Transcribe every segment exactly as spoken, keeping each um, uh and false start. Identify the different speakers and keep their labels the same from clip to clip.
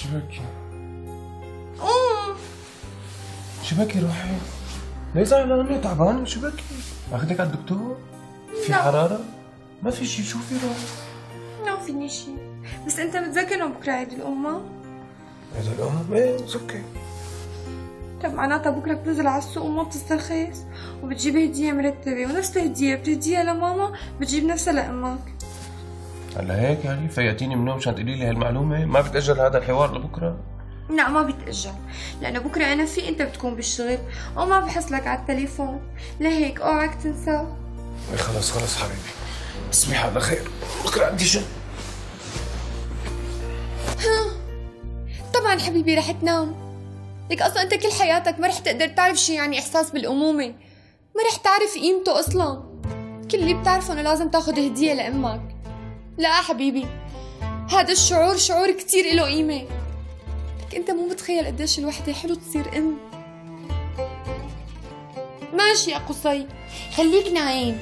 Speaker 1: شو بكي؟
Speaker 2: قوم.
Speaker 1: شو بكي روحي؟ ليه زعلانة تعبانة؟ شو بكي؟ اخذك على الدكتور؟ في
Speaker 2: لا.
Speaker 1: حرارة؟ ما في شيء، شو في روح؟
Speaker 2: ما فيني شيء، بس انت متذكر انه بكره عيد الام ما؟
Speaker 1: عيد الام؟ ايه اوكي.
Speaker 2: طب معناتها بكره بتنزل على السوق وما بتسترخص وبتجيب هديه مرتبه، ونفس الهديه بتهديها لماما بتجيب نفسها لامك.
Speaker 1: هلا هيك يعني فيقتيني من النوم مشان تقولي لي هالمعلومة؟ ما بتأجل هذا الحوار لبكره؟
Speaker 2: لا ما بيتأجل، لأنه بكرة أنا في أنت بتكون بالشغل وما بحس لك على التليفون، لهيك اوعك تنسى.
Speaker 1: ايه خلص خلص حبيبي، تصبحي على خير، بكره عندي شغل.
Speaker 2: طبعا حبيبي رح تنام، لك أصلا أنت كل حياتك ما رح تقدر تعرف شو يعني إحساس بالأمومة، ما رح تعرف قيمته أصلا. كل اللي بتعرفه إنه لازم تاخد هدية لأمك. لا حبيبي، هذا الشعور شعور كتير إله قيمة. لك أنت مو متخيل قديش الوحدة حلو تصير أم. ماشي يا قصي، خليك نايم.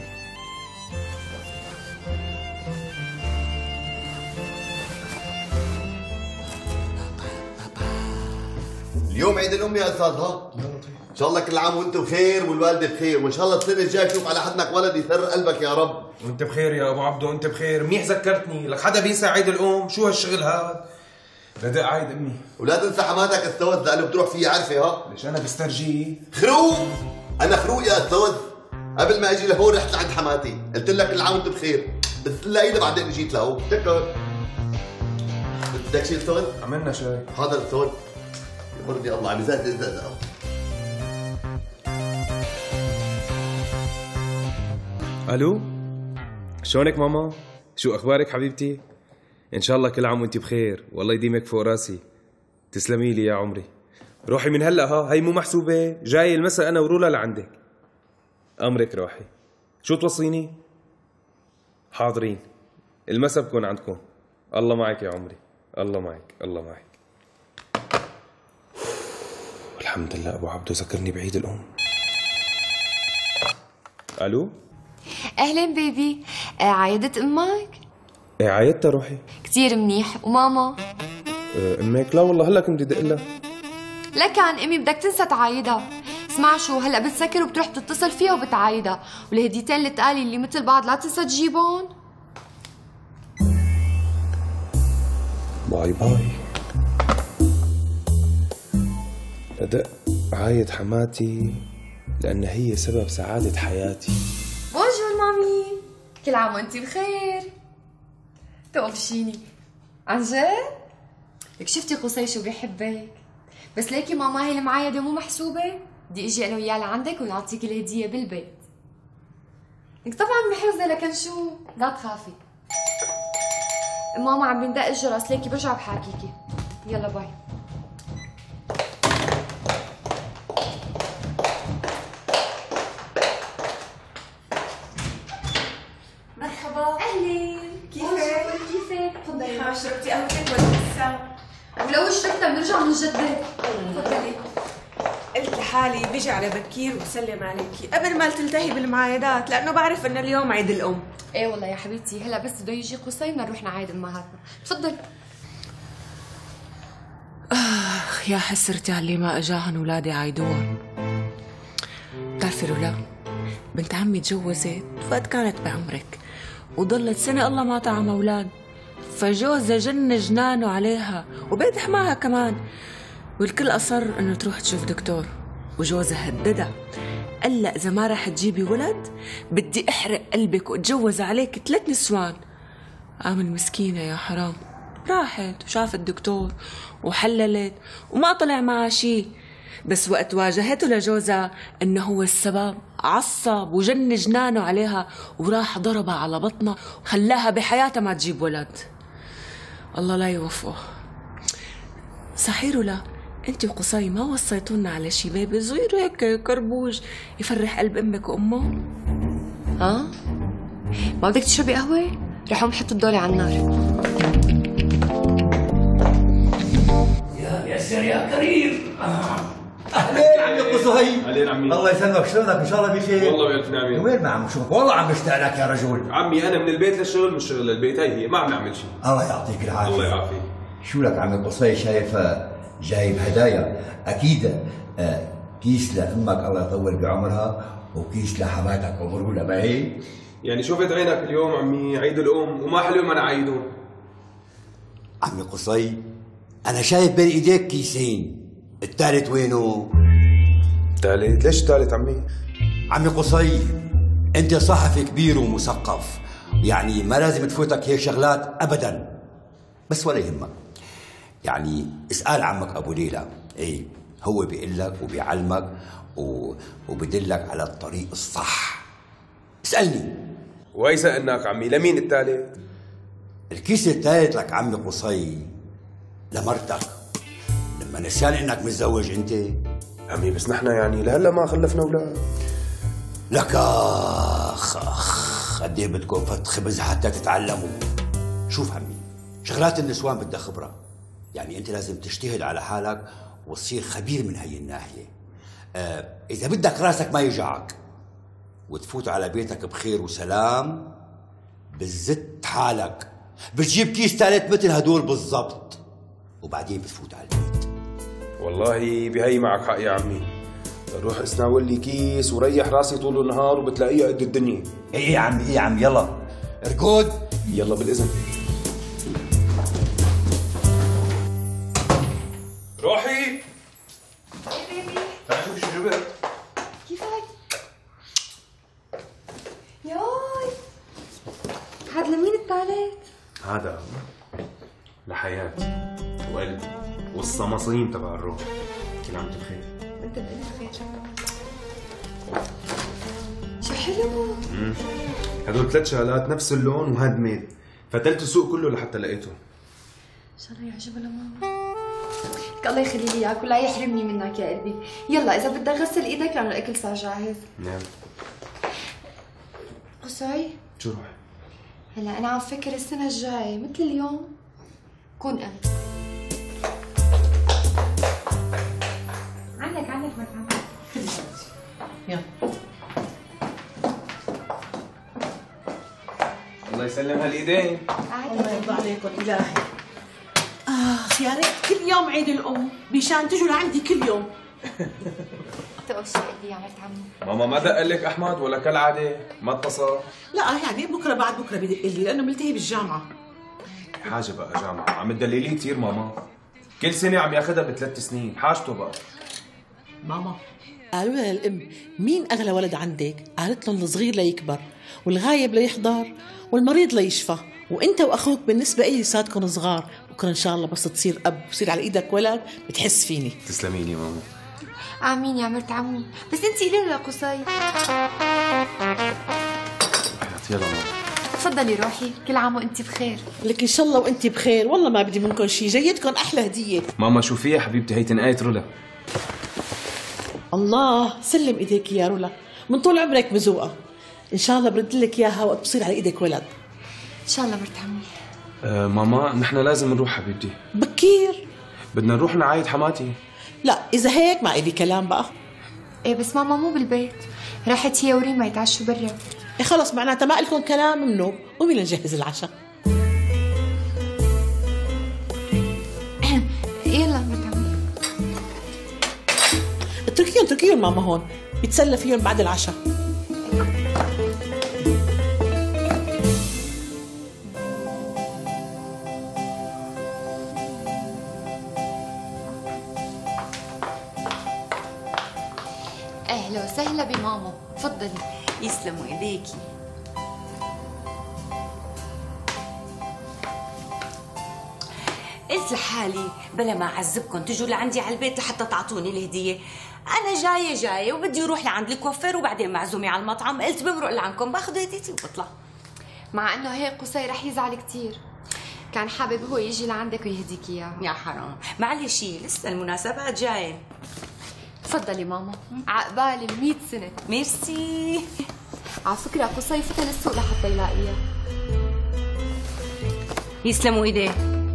Speaker 3: اليوم عيد الام يا استاذ. ها ان شاء الله كل عام وانت بخير والوالده بخير، وان شاء الله السنه الجايه تشوف على حدنك ولد يسر قلبك يا رب.
Speaker 1: وانت بخير يا ابو عبدو، انت بخير. منيح ذكرتني، لك حدا بينسى عيد الام؟ شو هالشغل هذا؟ بدأ عيد امي.
Speaker 3: ولا تنسى حماتك استوذ لانه بتروح فيها عرفه. ها
Speaker 1: ليش انا بسترجي؟
Speaker 3: خروق، انا خروق يا استوذ. قبل ما اجي لهون رحت لعند حماتي قلت لك كل عام وانت بخير، بس تلاقيني بعدين جيت لهون. تذكر بدك شيء استوذ؟
Speaker 1: عملنا شاي.
Speaker 3: حاضر استوذ. يرضي الله عم يزهد الزهد.
Speaker 1: الو، شلونك ماما؟ شو اخبارك حبيبتي؟ ان شاء الله كل عام وانت بخير، والله يديمك فوق راسي. تسلمي لي يا عمري. روحي من هلا، ها هي مو محسوبه، جاي المساء انا ورولا لعندك. امرك روحي. شو توصيني؟ حاضرين، المساء بكون عندكم. الله معك يا عمري، الله معك، الله معك. الحمد لله ابو عبدو ذكرني بعيد الام. الو،
Speaker 2: أهلين بيبي، آه عايدت أمك؟
Speaker 1: ايه عايدتها روحي.
Speaker 2: كتير منيح. وماما؟
Speaker 1: أه امك؟ لا والله هلا كنت بدي اقول لها.
Speaker 2: لكن امي بدك تنسى تعايدها. اسمع شو، هلا بتسكر وبتروح تتصل فيها وبتعايدها، والهديتين اللي تقالي اللي مثل بعض لا تنسى تجيبهم.
Speaker 1: باي باي. أدق عايد حماتي لأن هي سبب سعادة حياتي.
Speaker 2: بونجور مامي، كل عام وانتي بخير. تقفشيني عن جد؟ لك شفتي قصي شو بيحبك، بس ليكي ماما هي المعايدة مو محسوبة، بدي اجي انا وياه لعندك ونعطيك الهدية بالبيت. لك طبعا محرزة، لكن شو لا تخافي. ماما عم بندق الجرس، ليكي برجع بحاكيكي. يلا باي.
Speaker 4: مرحبا.
Speaker 2: اهلين،
Speaker 4: كيفك؟
Speaker 2: كيفك؟ تفضلي.
Speaker 4: ما شربتي قهوتك ولا لسه؟
Speaker 2: ولو شربتها بنرجع بنجدد. تفضلي.
Speaker 4: قلت لحالي بيجي على بكير وبسلم عليكي قبل ما تلتهي بالمعايدات، لانه بعرف انه اليوم عيد الام.
Speaker 2: ايه والله يا حبيبتي، هلا بس بده يجي قصي بدنا نروح نعايد امهاتنا. تفضلي.
Speaker 4: اخ يا حسرتي على اللي ما اجاهن ولادي عايدوها. بتعرفي رولا، بنت عمي تجوزت وقت كانت بعمرك، وضلت سنه الله ما طعم اولاد، فجوزها جن جنانه عليها وبيت حماها كمان، والكل اصر انه تروح تشوف دكتور، وجوزها هددها قال لا اذا ما راح تجيبي ولد بدي احرق قلبك واتجوز عليك ثلاث نسوان. قام المسكينه يا حرام راحت وشافت الدكتور وحللت وما طلع معها شيء، بس وقت واجهته لجوزها انه هو السبب عصب وجن جنانه عليها وراح ضربها على بطنها وخلاها بحياتها ما تجيب ولد. الله لا يوفقه. صحيح ولا انت وقصي ما وصيتونا على شي بيبي صغير هيك كربوج يفرح قلب امك وامه؟
Speaker 2: ها؟ ما بدك تشربي قهوة؟ رح اقوم حط الدولة على النار.
Speaker 5: يا ياسر يا كريم.
Speaker 6: اهلين عمي قصي.
Speaker 5: اهلين عمي.
Speaker 6: الله يسلمك، شلونك؟ ان شاء الله بخير.
Speaker 5: والله بألف نعمة.
Speaker 6: وين ما عم بشوفك؟ والله عم بشتاق لك يا رجل.
Speaker 5: عمي انا من البيت للشغل، من الشغل للبيت، هي هي ما عم نعمل شيء.
Speaker 6: الله يعطيك العافيه.
Speaker 5: الله يعافيك.
Speaker 6: شو لك عمي قصي؟ شايف جايب هدايا اكيد. آه كيس لامك الله يطول بعمرها، وكيس لحماتك عمره ما هيك؟
Speaker 1: يعني شفت عينك اليوم عمي عيد الام وما حلو ما نعيده.
Speaker 6: عمي قصي انا شايف بين ايديك كيسين، الثالث وينه؟
Speaker 1: الثالث؟ ليش الثالث عمي؟
Speaker 6: عمي قصي انت صحفي كبير ومثقف، يعني ما لازم تفوتك هيك شغلات ابدا، بس ولا يهمك. يعني اسال عمك ابو ليلى، ايه هو بيقول لك وبيعلمك و... وبدلك على الطريق الصح. اسالني.
Speaker 1: وهي سالناك عمي لمين الثالث؟
Speaker 6: الكيس الثالث لك عمي قصي لمرتك، لما نسيان انك متزوج انت.
Speaker 1: عمي بس نحن يعني لهلا ما خلفنا اولاد.
Speaker 6: لك اخ اخ قد ايه بدكم فت خبز حتى تتعلموا. شوف عمي، شغلات النسوان بدها خبره، يعني انت لازم تجتهد على حالك وتصير خبير من هي الناحيه. آه اذا بدك راسك ما يوجعك وتفوت على بيتك بخير وسلام، بتزت حالك بتجيب كيس ثالث مثل هدول بالضبط، وبعدين بتفوت على البيت.
Speaker 1: والله بهي معك حق يا عمي، روح اسناول لي كيس وريح راسي طول النهار وبتلاقيها قد الدنيا.
Speaker 6: ايه ايه يا عمي، ايه يا عمي، يلا اركض.
Speaker 1: يلا بالاذن. روحي.
Speaker 2: ايه بيبي؟
Speaker 1: تعال شوف شو جبت.
Speaker 2: كيفك؟ ياي هاد لمين الثالث؟
Speaker 1: هذا لحياتي وقلبي والصمصين تبع الروح. كل عام وانت بخير.
Speaker 2: وانت بألف خير. شو حلو.
Speaker 1: امم هدول ثلاث شغلات نفس اللون وهاند ميد، فتلت السوق كله لحتى لقيته.
Speaker 2: ان شاء الله يعجبها لماما. لك الله يخلي لي اياك ولا يحرمني منك يا قلبي. يلا اذا بدك غسل ايدك لانه الاكل صار جاهز.
Speaker 1: نعم.
Speaker 2: قصي
Speaker 1: شو روح؟
Speaker 2: هلا انا عم فكر السنه الجايه مثل اليوم كون ام. عندك عندك مرحبا.
Speaker 4: يلا
Speaker 1: الله يسلم هالايدين.
Speaker 5: الله يرضى عليكم الهي. اخ يا ريت كل يوم عيد الام مشان تجوا لعندي كل يوم.
Speaker 2: تقول شو قلبي يا عملت عمو.
Speaker 1: ماما ما دق لك احمد ولا كالعاده ما اتصل؟
Speaker 5: لا يعني بكره بعد بكره بدق لي لانه ملتهي بالجامعه.
Speaker 1: حاجه بقى جامعه عم تدلليه كثير ماما، كل سنه عم ياخذها بثلاث سنين، حاجته بقى.
Speaker 5: ماما قالوا لها الام مين اغلى ولد عندك؟ قالت لهم الصغير ليكبر والغايب ليحضر والمريض ليشفى، وانت واخوك بالنسبه لي لساتكم صغار، بكره ان شاء الله بس تصير اب ويصير على ايدك ولد بتحس فيني.
Speaker 1: تسلمي لي ماما.
Speaker 2: امين يا مرت عمي، بس انت قولي له لقصي.
Speaker 1: يلا ماما.
Speaker 2: تفضلي روحي، كل عام وانت بخير.
Speaker 5: لك ان شاء الله وانت بخير، والله ما بدي منكم شيء، جايتكم احلى هديه.
Speaker 1: ماما شو فيها حبيبتي، هي تنقايه رولا.
Speaker 5: الله سلم ايديك يا رولا، من طول عمرك مزوقه، ان شاء الله برد لك اياها وقت بصير على ايدك ولد.
Speaker 2: ان شاء الله مرت عمي.
Speaker 1: أه ماما نحن لازم نروح حبيبتي.
Speaker 5: بكير
Speaker 1: بدنا نروح نعايد حماتي.
Speaker 5: لا اذا هيك ما إلي كلام بقى.
Speaker 2: ايه بس ماما مو بالبيت، راحت هي وريما يتعشوا برا.
Speaker 5: إيه خلص معناتها ما لكم كلام منوب، قومي لنجهز العشاء.
Speaker 2: يلا مرت عمي.
Speaker 5: اتركيهم اتركيهم ماما هون بيتسلى فيهم بعد العشاء.
Speaker 2: اهلا وسهلا بماما، تفضلي.
Speaker 4: يسلموا ايديكي. قلت لحالي بلا ما اعذبكم تجوا لعندي على البيت لحتى تعطوني الهديه. انا جايه جايه وبدي اروح لعند الكوافير وبعدين معزومي على المطعم، قلت بمرق لعندكم باخذ هديتي وبطلع.
Speaker 2: مع انه هيك قصي رح يزعل كثير، كان حابب هو يجي لعندك ويهديك اياها.
Speaker 4: يا حرام، معلش لسه المناسبات جايه.
Speaker 2: تفضلي ماما، عقبال مية سنه.
Speaker 4: ميرسي.
Speaker 2: على فكره قصي فتى للسوق لحتى يلاقيها.
Speaker 4: يسلموا ايديه.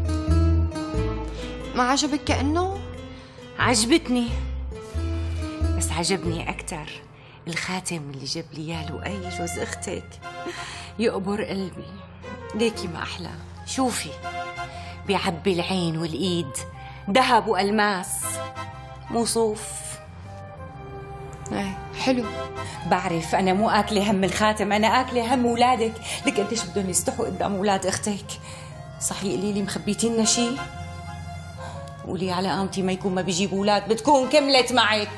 Speaker 2: ما عجبك؟ كأنه
Speaker 4: عجبتني، بس عجبني أكتر الخاتم اللي جاب لي اياه لؤي جوز اختك، يقبر قلبي. ليكي ما أحلى. شوفي بيعبي العين والايد ذهب والماس مو صوف.
Speaker 2: ايه حلو.
Speaker 4: بعرف انا مو اكله هم الخاتم، انا اكله هم اولادك. لك قديش بدهم يستحوا قدام اولاد اختك. صحيح قولي لي مخبيتي لنا شيء؟ قولي على قامتي ما يكون ما بيجيب اولاد بتكون كملت معك.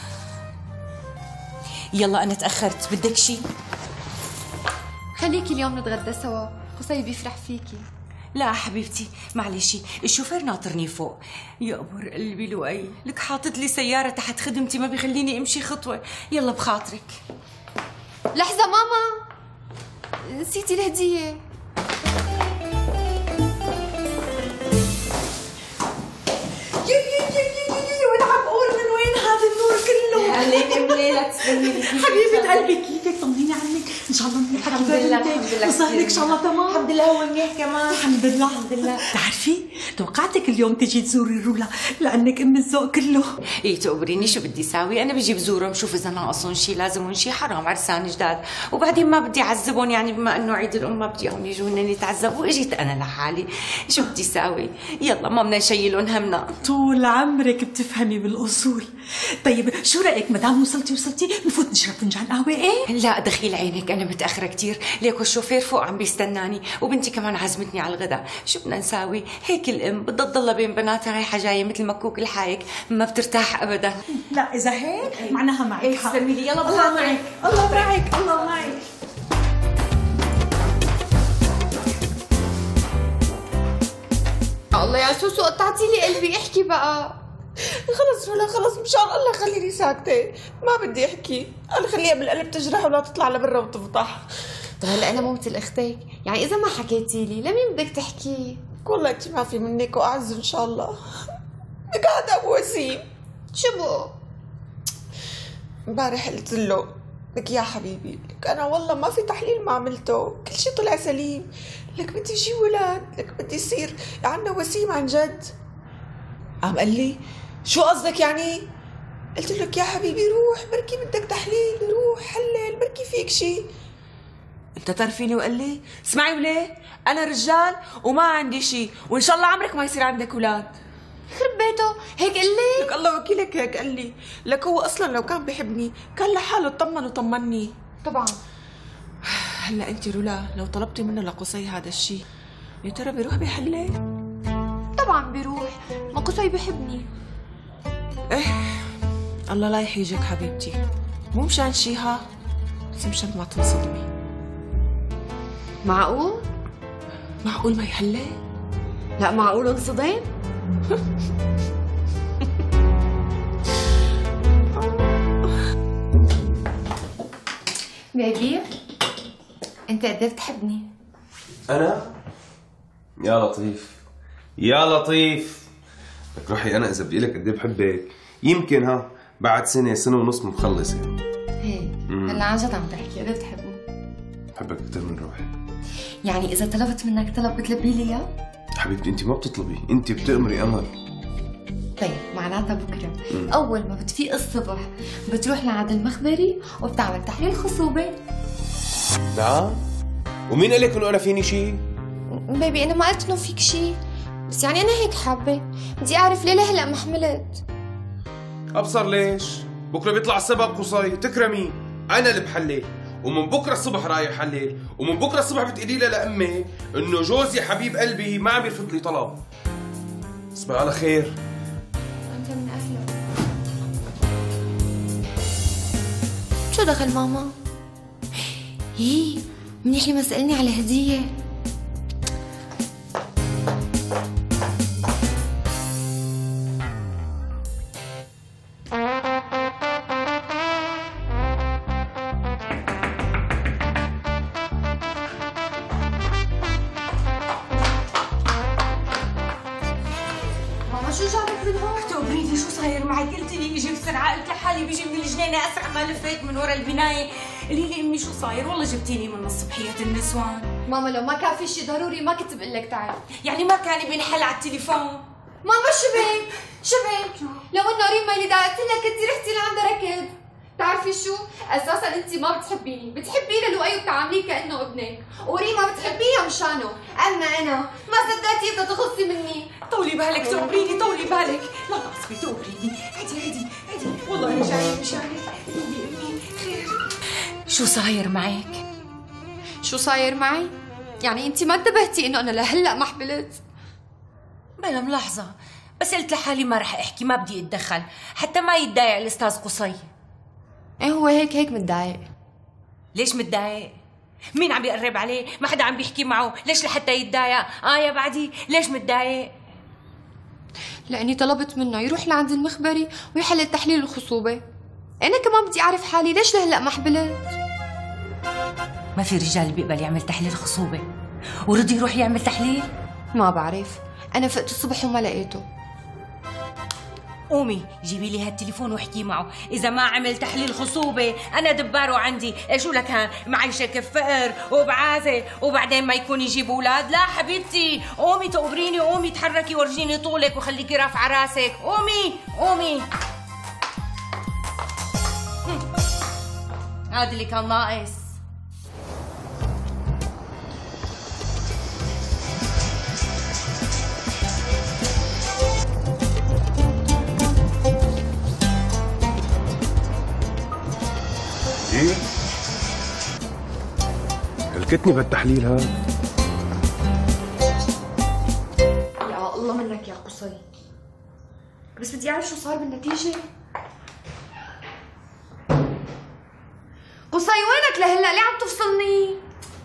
Speaker 4: يلا انا تاخرت، بدك شيء؟
Speaker 2: خليكي اليوم نتغدى سوا، قصي بيفرح فيكي.
Speaker 4: لا حبيبتي معلشي، الشوفير ناطرني فوق. يا قبر قلبي لؤي، لك حاطط لي سيارة تحت خدمتي ما بيخليني امشي خطوة. يلا بخاطرك.
Speaker 2: لحظة ماما، نسيتي الهدية.
Speaker 5: وانا عم اقول من وين هذا النور كله؟
Speaker 4: عليك ام ليلى تسلمي لي.
Speaker 5: حبيبة قلبي كيفك؟ طمنيني عنك، ان شاء الله منيح.
Speaker 2: الحمد لله الحمد لله.
Speaker 5: وصارك ان شاء الله تمام؟
Speaker 4: الحمد لله هو منيح كمان.
Speaker 5: الحمد لله الحمد لله. بتعرفي توقعتك اليوم تجي تزوري رولا لانك ام الذوق كله.
Speaker 4: ايه تقبريني شو بدي ساوي؟ انا بجي بزورهم شوف اذا ناقصهم شيء لازمهم شيء، حرام عرسان جداد، وبعدين ما بدي اعذبهم يعني بما انه عيد الام ما بدي اياهم يجونا يتعذبوا، اجيت انا لحالي شو بدي ساوي؟ يلا ما بدنا نشيلهم همنا.
Speaker 5: طول عمرك بتفهمي بالاصول. طيب شو رايك مدام وصلتي وصلتي نفوت نشرب فنجان قهوه؟ ايه
Speaker 4: لا دخيل عينك انا متاخره كثير، ليكو الشوفير فوق عم بيستناني وبنتي كمان عزمتني على الغداء. شو بدنا نساوي؟ هيك الام بدها تضلها بين بناتها رايحه جايه مثل مكوك الحايك، ما بترتاح ابدا.
Speaker 5: لا اذا هيك معناها معك
Speaker 4: إيه
Speaker 5: حق.
Speaker 4: تسلمي لي. يلا
Speaker 5: الله معك الله معك الله معك.
Speaker 2: الله يا سوسو قطعتي لي قلبي، احكي بقى.
Speaker 7: خلص رولا خلص مشان الله خليني ساكتة، ما بدي احكي، انا خليها بالقلب تجرح ولا تطلع لبرا وتفضح.
Speaker 2: طيب هلا انا مو مثل اختك، يعني اذا ما حكيتي لي لمين بدك تحكي؟
Speaker 7: والله انت ما في منك واعز ان شاء الله. لك هذا ابو وسيم
Speaker 2: شو بو؟
Speaker 7: امبارح قلت له لك يا حبيبي، لك انا والله ما في تحليل ما عملته، كل شيء طلع سليم، لك بدي جيب ولاد، لك بدي يصير عندنا وسيم عن جد. قام قال لي شو قصدك يعني؟ قلت لك يا حبيبي روح بركي بدك تحليل، روح حلل بركي فيك شيء.
Speaker 4: انت تعرفيني وقال لي اسمعي وليه انا رجال وما عندي شيء وان شاء الله عمرك ما يصير عندك اولاد.
Speaker 2: يخرب بيته هيك قال لي؟
Speaker 7: لك الله وكيلك هيك قال لي، لك هو اصلا لو كان بيحبني كان لحاله اطمن وطمني.
Speaker 2: طبعا.
Speaker 7: هلا انت رولا لو طلبتي منه لقصي هذا الشيء يا ترى بيروح بيحلل؟
Speaker 2: طبعا بيروح، ما قصي بحبني.
Speaker 7: ايه الله لا يحيجك حبيبتي، مو مشان شيها بس مشان ما تنصدمي.
Speaker 2: معقول؟
Speaker 7: معقول ما يحلل؟
Speaker 2: لا معقول انصدم؟ بيبي انت قد ايه بتحبني؟
Speaker 1: انا؟ يا لطيف يا لطيف. لك روحي انا اذا بدي لك قد ايه بحبك يمكن ها بعد سنه سنه ونص مخلص يعني.
Speaker 2: هيك هلا عن جد عم تحكي قد ايه بتحبني؟
Speaker 1: بحبك اكثر من روحي.
Speaker 2: يعني اذا طلبت منك طلب بتلبي لي اياه؟
Speaker 1: حبيبتي انت ما بتطلبي، انت بتأمري امر.
Speaker 2: طيب معناتها بكره مم. اول ما بتفيق الصبح بتروح لعند المخبري وبتعمل تحليل خصوبه.
Speaker 1: نعم؟ ومين قال لك انه انا فيني شيء؟
Speaker 2: بيبي انا ما قلت انه فيك شيء، بس يعني انا هيك حابه، بدي اعرف ليه لهلا ما حملت.
Speaker 1: ابصر ليش؟ بكره بيطلع السبب قصي، تكرمي، انا اللي بحلل، ومن بكره الصبح رايح حلل، ومن بكره الصبح بتقولي لها لامي انه جوزي حبيب قلبي ما عم يرفض لي طلب. تصبح على خير.
Speaker 2: انت من اهله. شو دخل ماما؟ هي منيح لي ما سألني على هديه. شو جابك من هون؟
Speaker 4: تقبريني شو صاير معك؟ قلت لي اجي بسرعه، قلت لحالي بيجي من الجنينه اسرع ما لفيت من ورا البنايه. قولي لي امي شو صاير؟ والله جبتيني من صبحيه النسوان.
Speaker 2: ماما لو ما كان في شيء ضروري ما كنت بقول لك تعال.
Speaker 4: يعني ما كان بينحل على التليفون؟
Speaker 2: ماما شبك شبك لو انه ريما اللي دعت لك كنتي رحتي لعندها ركض. بتعرفي شو؟ اساسا انت ما بتحبيني، بتحبي لؤي وبتعامليه كانه ابنك، وريما بتحبيها مشانه، اما انا ما صدقتي بدها تخلصي مني.
Speaker 4: طولي بالك تقبريني، طولي بالك، لا تعصبي تقبريني، هدي هدي هدي، والله انا جايه مشانك، قولي امي خير. شو صاير معك؟
Speaker 2: شو صاير معي؟ يعني انت ما انتبهتي انه انا لهلا ما حبلت؟
Speaker 4: بلا ملاحظه، بس قلت لحالي ما رح احكي، ما بدي اتدخل حتى ما يتضايق الاستاذ قصي.
Speaker 2: ايه هو هيك هيك متضايق.
Speaker 4: ليش متضايق؟ مين عم بيقرب عليه؟ ما حدا عم بيحكي معه، ليش لحتى يتضايق؟ اه يا بعدي، ليش متضايق؟
Speaker 2: لاني طلبت منه يروح لعند المخبري ويحلل تحليل الخصوبه. انا كمان بدي اعرف حالي ليش لهلا ما حبلت.
Speaker 4: ما في رجال بيقبل يعمل تحليل خصوبه، ورضي يروح يعمل تحليل؟
Speaker 2: ما بعرف، انا فقت الصبح وما لقيته.
Speaker 4: قومي جيبي لي هالتليفون واحكي معه، اذا ما عمل تحليل خصوبه انا دباره عندي. شو لك هان معيشك بفقر وبعازه وبعدين ما يكون يجيب اولاد؟ لا حبيبتي، قومي تقبريني، قومي تحركي ورجيني طولك وخليكي رافعه راسك، قومي قومي. هذا اللي كان ناقص.
Speaker 1: ايه هلكتني بالتحليل هذا.
Speaker 2: يا الله منك يا قصي، بس بدي اعرف شو صار بالنتيجه. قصي وينك لهلا؟ ليه عم تفصلني؟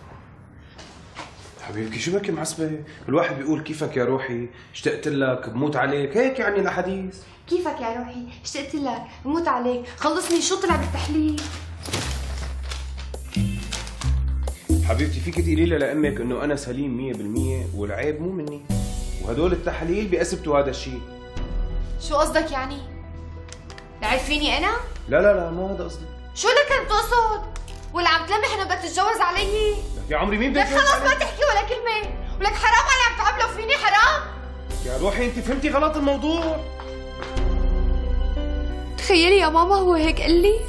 Speaker 1: حبيبتي شو بك معصبه؟ الواحد بيقول كيفك يا روحي، اشتقت لك، بموت عليك، هيك يعني الحديث.
Speaker 2: كيفك يا روحي؟ اشتقت لك، بموت عليك، خلصني شو طلع بالتحليل؟
Speaker 1: حبيبتي فيك تقولي لي لامك انه انا سليم مية بالمية والعيب مو مني، وهدول التحاليل بيثبتوا هذا الشيء.
Speaker 2: شو قصدك يعني؟ العيب فيني انا؟
Speaker 1: لا لا لا مو هذا قصدي.
Speaker 2: شو اللي كنت تقصد؟ ولا عم تلمح انه بدك تتجوز علي؟
Speaker 1: يا عمري مين بدك؟
Speaker 2: لك خلص ما تحكي ولا كلمه، ولك حرام علي عم تعملوا فيني، حرام.
Speaker 1: يا روحي انت فهمتي غلط الموضوع.
Speaker 2: تخيلي يا ماما هو هيك قال لي،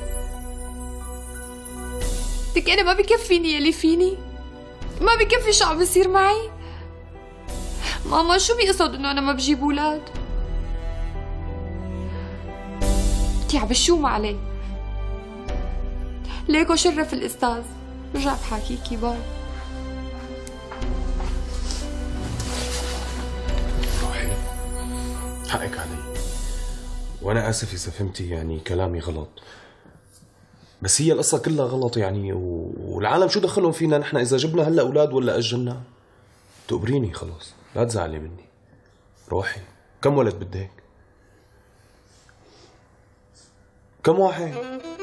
Speaker 2: لك انا ما بكفيني يلي فيني، ما بكفي شو عم بيصير معي. ماما شو بيقصد انه انا ما بجيب اولاد؟ انتي عم بشوم عليه. ليكو شرف الاستاذ، رجع بحاكيكي. باي.
Speaker 1: روحي حقك علي، وانا اسف اذا فهمتي يعني كلامي غلط، بس هي القصة كلها غلط يعني، والعالم شو دخلهم فينا نحن إذا جبنا هلا أولاد ولا أجلنا؟ تقبريني خلص، لا تزعلي مني. روحي، كم ولد بدك؟ كم واحد؟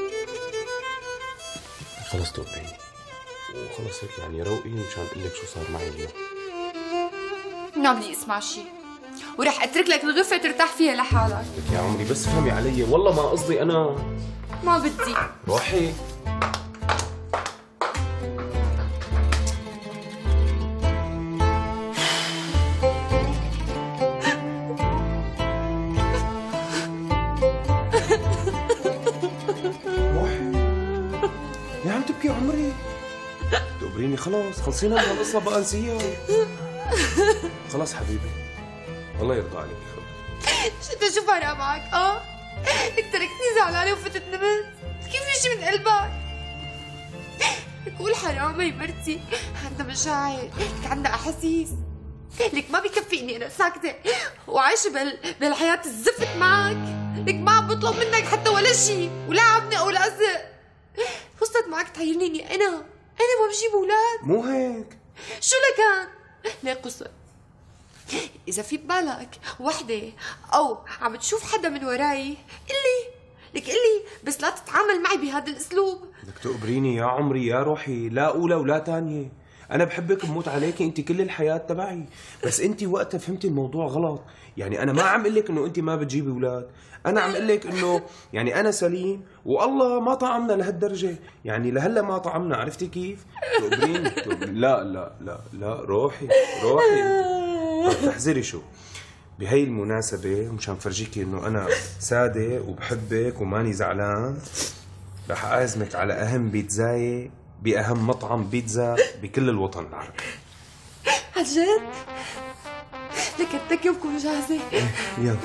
Speaker 1: خلص تقبريني، وخلص هيك يعني روقي مشان أقول لك شو صار معي اليوم.
Speaker 2: ما بدي اسمع شيء، ورح اترك لك الغرفة ترتاح فيها لحالك.
Speaker 1: لك يا عمري بس فهمي علي، والله ما قصدي أنا.
Speaker 2: ما بدي.
Speaker 1: روحي. يا عم تبكي عمري، تقبريني خلاص، خلصينا من هالقصة بقى نسيها. خلاص حبيبي، الله يرضى عليك. خلص
Speaker 2: انت شو فارقة معك؟ اه؟ انت تركتني زعلانة وفتت نمت؟ كيف مشي من قلبك؟ قول حرام هي مرتي، عندها مشاعر، لك عندها احاسيس، لك ما بكفي اني انا ساكتة وعايشة بهال... بهالحياة الزفت معك، لك ما عم بطلب منك حتى ولا شيء، ولا عبني او لازق. وصلت معك تحيرني اني انا انا ما بجيب اولاد.
Speaker 1: مو هيك.
Speaker 2: شو لكان؟ ليه قصة؟ إذا في ببالك وحدة أو عم تشوف حدا من وراي قلي، لك قلي، بس لا تتعامل معي بهذا الأسلوب.
Speaker 1: بدك تقبريني يا عمري يا روحي، لا أولى ولا تانية. أنا بحبك بموت عليكي، أنت كل الحياة تبعي، بس أنت وقتها فهمتي الموضوع غلط. يعني أنا ما عم أقول لك إنه أنت ما بتجيبي أولاد، أنا عم أقول لك إنه يعني أنا سليم والله ما طعمنا لهالدرجة، يعني لهلا ما طعمنا، عرفتي كيف؟ تقبريني تقبريني. لا لا لا لا روحي روحي. طب تحذري شو؟ بهي المناسبة ومشان فرجيكي إنه أنا سادة وبحبك وماني زعلان، رح اعزمك على اهم بيتزاية باهم مطعم بيتزا بكل الوطن العربي.
Speaker 2: عن جد؟ لك اتكي وبكون جاهزة.
Speaker 1: يلا.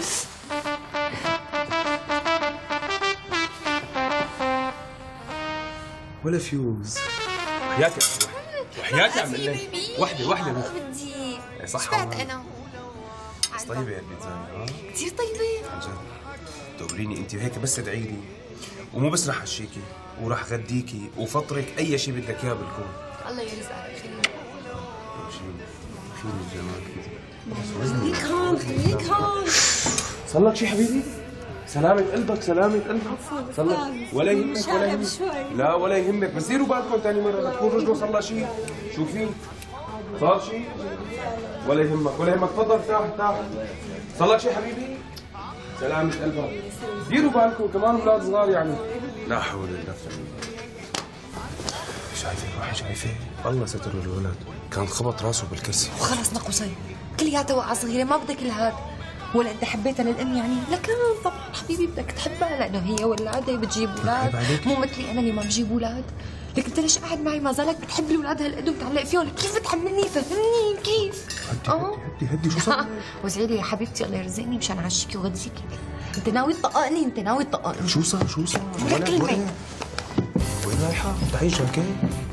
Speaker 1: ولا فيوز. وحياتي وحياتي اعمل لك وحده وحده
Speaker 2: بدي.
Speaker 1: صح
Speaker 2: شبعت انا.
Speaker 1: بس طيبه يا البيتزا.
Speaker 2: كثير طيبه
Speaker 1: عن جد. تقبريني انت هيك بس ادعي لي، ومو بس رح اشيكي وراح غديكي وفطرك اي شيء بدك اياه بالكون.
Speaker 2: الله يرزقك.
Speaker 1: شيء فيني الجمال كذا.
Speaker 2: خليك هون خليك هون.
Speaker 1: صار لك شيء حبيبي؟ سلامة قلبك سلامة قلبك. صار لك ولا يهمك ولا يهمك. لا ولا يهمك، بس ديروا بالكم ثاني مرة لا تكون رجله صار لها شيء. شوفي صار شيء ولا يهمك ولا يهمك. تفضل ارتاح ارتاح. صار لك شيء حبيبي؟ سلامة قلبك. ديروا بالكم كمان اولاد صغار يعني. لا حول ولا قوة. شايفة روحي شايفة؟ الله ستر الولد، كان خبط راسه بالكرسي.
Speaker 2: وخلص نقصي كلياتها وقعة صغيرة، ما بدك الهاد. ولا انت حبيتها للام يعني؟ لكن طبعا حبيبي بدك تحبها لانه هي ولادة بتجيب اولاد، مو مثلي انا اللي ما بجيب اولاد. لكن انت ليش قاعد معي ما زالك بتحب الاولاد هالقد ومتعلق فيهم؟ كيف بتحملني؟ فهمني كيف؟
Speaker 1: هدي هدي هدي شو صار؟
Speaker 2: وزعي لي يا حبيبتي الله يرزقني مشان اعشيكي وغديكي. انت ناوي تطققني؟ انت ناوي تطققني؟
Speaker 1: شو صار شو صار؟
Speaker 2: ولا كلمة.
Speaker 1: وين رايحة؟ تعي شبكة؟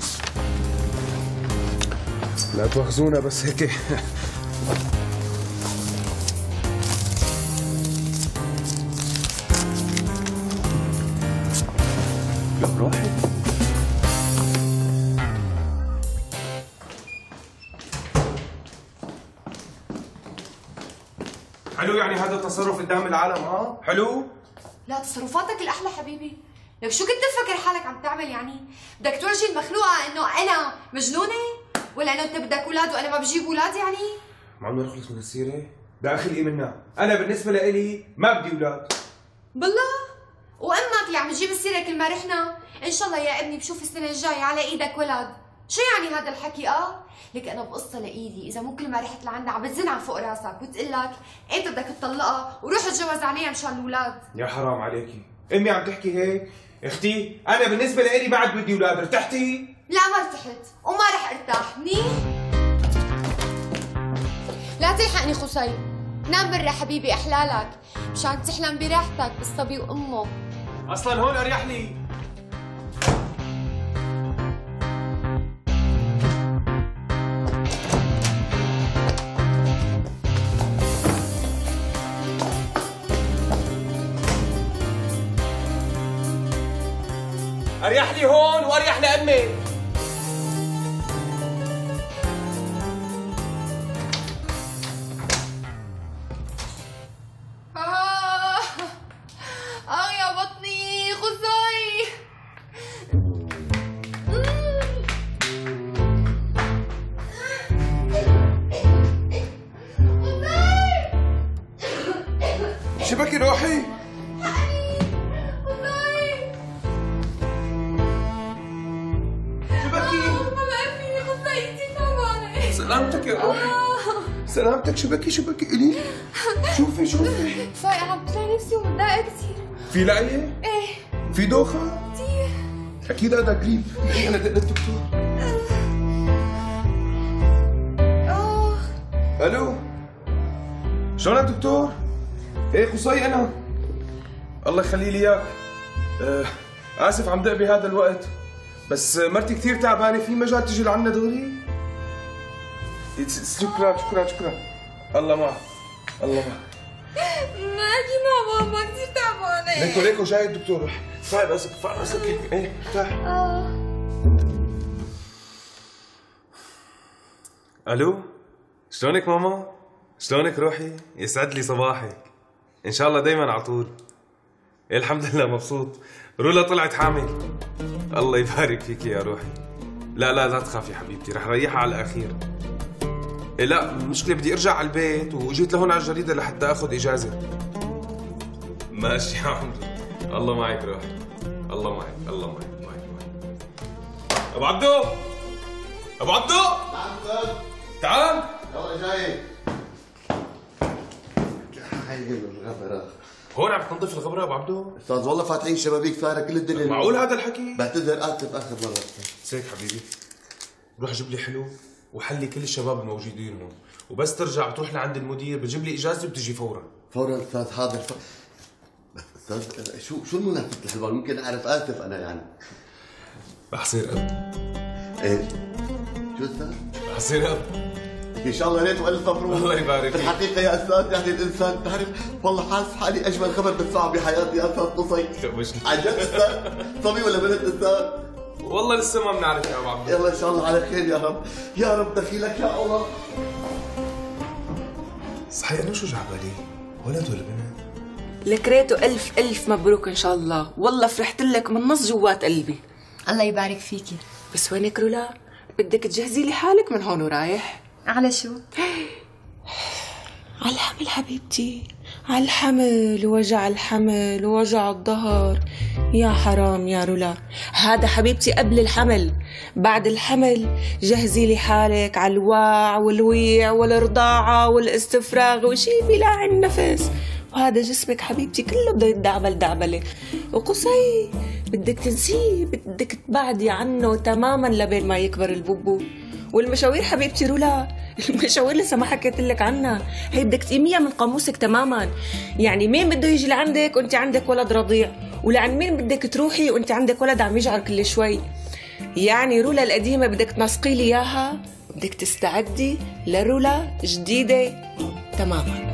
Speaker 1: لا تواخذونا بس هيك. لا روحي. حلو يعني هذا التصرف قدام العالم ها؟ حلو؟
Speaker 2: لا تصرفاتك الأحلى حبيبي. لو شو كنت تفكر حالك عم تعمل يعني؟ بدك تورجي المخلوقة إنه أنا مجنونة؟ ولا إنه أنت بدك أولاد وأنا ما بجيب أولاد يعني؟
Speaker 1: ما عم نخلص من السيرة؟ ده أخلقي منها، أنا بالنسبة لإلي ما بدي أولاد.
Speaker 2: بالله؟ وأمك اللي عم تجيب السيرة كل ما رحنا؟ إن شاء الله يا ابني بشوف السنة الجاية على إيدك ولد. شو يعني هذا الحكي اه؟ لك انا بقصه لايدي، اذا مو كل ما رحت لعندها عم بتزن على فوق راسك وتقول لك انت بدك تطلقها وروح اتجوز عليها مشان الاولاد.
Speaker 1: يا حرام عليكي، امي عم تحكي هيك؟ اختي انا بالنسبه لإلي بعد بدي اولاد، ارتحتي؟
Speaker 2: لا ما ارتحت وما رح ارتاح، منيح؟ لا تلحقني خصي، نام برا حبيبي احلالك مشان تحلم براحتك بالصبي وامه.
Speaker 1: اصلا هون اريح لي. اريح لي هون واريح لامي.
Speaker 2: آه آه يا بطني خزي.
Speaker 1: شبكي روحي. سلامتك يا روحي. سلامتك. شبكي شبكي الي. شوفي شوفي
Speaker 2: فايقة عم بطلع نفسي ومتضايقة كثير.
Speaker 1: في لعية؟
Speaker 2: ايه
Speaker 1: في دوخة؟
Speaker 2: كثير.
Speaker 1: أكيد هذا قريب. أنا دق للدكتور.
Speaker 2: آه
Speaker 1: ألو شلونك دكتور؟ إيه قصي أنا. الله يخلي لي إياك. آه آسف عم دق بهذا الوقت، بس مرتي كثير تعبانة، في مجال تجي لعنا دغري؟ شكرا شكرا شكرا. الله معك الله معك.
Speaker 2: ماكي ماما ما كثير تعبانة.
Speaker 1: ليكو ليكو جاي الدكتور. روح فاي راسك فاي راسك. ايه ارتاح. الو شلونك ماما؟ شلونك روحي؟ يسعد لي صباحك. ان شاء الله دايما على طول. إيه الحمد لله مبسوط. رولا طلعت حامل. الله يبارك فيك يا روحي. لا لا لا تخافي حبيبتي، رح ريحها على الاخير. إيه لا المشكلة بدي ارجع على البيت وجيت لهون على الجريدة لحتى اخذ اجازة. ماشي يا عمري. الله معك روحي. الله معك الله معك معك معك. ابو عبدو ابو عبدو
Speaker 3: نعم استاذ.
Speaker 1: تعال.
Speaker 3: يلا جاي. هاي الغبرة.
Speaker 1: هون عم تنظف الغبره ابو عبدو؟
Speaker 3: استاذ والله فاتحين شبابيك ثاره كل الدنيا.
Speaker 1: معقول هذا الحكي؟
Speaker 3: بعتذر اسف اخر مره.
Speaker 1: سيك حبيبي، روح جيب لي حلو وحلي كل الشباب الموجودين هون، وبس ترجع بتروح لعند المدير بتجيب لي اجازه وبتجي فورا.
Speaker 3: فورا استاذ حاضر. استاذ شو شو المناسبة الحلوة؟ ممكن اعرف؟ اسف انا يعني.
Speaker 1: رح صير اب.
Speaker 3: ايه؟ شو استاذ؟
Speaker 1: رح صير اب.
Speaker 3: ان شاء الله ريت والف مبروك.
Speaker 1: الله يبارك
Speaker 3: في الحقيقة يا استاذ يعني الانسان تعرف والله حاسس حالي اجمل خبر بسمعه بحياتي يا استاذ قصي. عن جد استاذ؟ صبي ولا بنت استاذ؟
Speaker 1: والله لسه ما بنعرف يا ابو عبد.
Speaker 3: يلا ان شاء الله على خير يا رب، يا رب دخيلك يا الله.
Speaker 1: صحيح انا شو جا بالي؟ ولد ولا بنت؟
Speaker 4: لك ريتو ألف ألف مبروك إن شاء الله، والله فرحت لك من نص جوات قلبي.
Speaker 2: الله يبارك فيكي.
Speaker 4: بس وينك رولا؟ بدك تجهزي لي حالك من هون ورايح.
Speaker 2: على شو؟
Speaker 4: على الحمل حبيبتي، على الحمل ووجع الحمل ووجع الظهر. يا حرام يا رولا، هذا حبيبتي قبل الحمل. بعد الحمل جهزي لي حالك على الواع والويع والرضاعة والاستفراغ وشي بلا النفس، وهذا جسمك حبيبتي كله بده يتدعبل دعبله. وقصي بدك تنسيه، بدك تبعدي عنه تماما لبين ما يكبر البوبو. والمشاوير حبيبتي رولا، المشاوير لسه ما حكيت لك عنها، هي بدك تقيميها من قاموسك تماما. يعني مين بده يجي لعندك وانت عندك ولد رضيع، ولعند مين بدك تروحي وانت عندك ولد عم يجعر كل شوي. يعني رولا القديمه بدك تنسقي لي اياها، بدك تستعدي لرولا جديده تماما.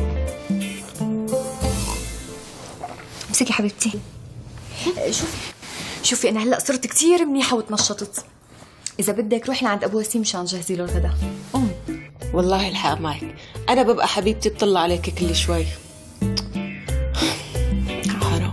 Speaker 2: امسكي حبيبتي. شوفي شوفي انا هلا صرت كثير منيحه وتنشطت. اذا بدك روحي لعند ابو وسيم مشان جهزي له الغداء.
Speaker 4: ام والله الحق معك، انا ببقى حبيبتي اطلع عليك كل شوي. حرام.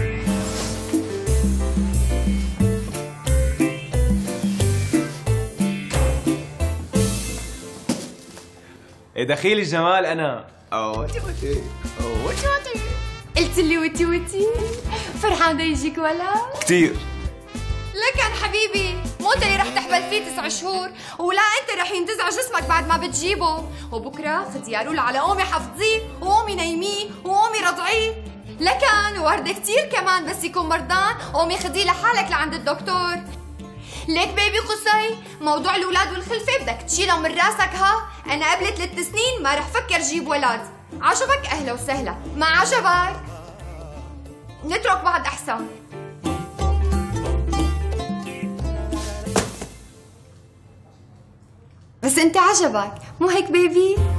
Speaker 8: ايه دخيل الجمال انا. اوتي اوتي اوتي اوتي.
Speaker 2: قلت لي وتي وتي فرحان بده يجيك ولد؟
Speaker 8: كثير.
Speaker 2: لكن حبيبي مو انت اللي رح تحبل فيه تسع شهور، ولا انت رح ينتزع جسمك بعد ما بتجيبه. وبكره خدي يا رولا على قومي حفظيه وقومي نيميه وقومي رضعيه. لكن وردة كتير كمان بس يكون مرضان قومي خديه لحالك لعند الدكتور. ليك بيبي قصي موضوع الاولاد والخلفه بدك تشيله من راسك. ها انا قبل ثلاث سنين ما رح فكر جيب ولد. عجبك اهلا وسهلا، ما عجبك نترك بعض احسن. بس انت عجبك مو هيك بيبي؟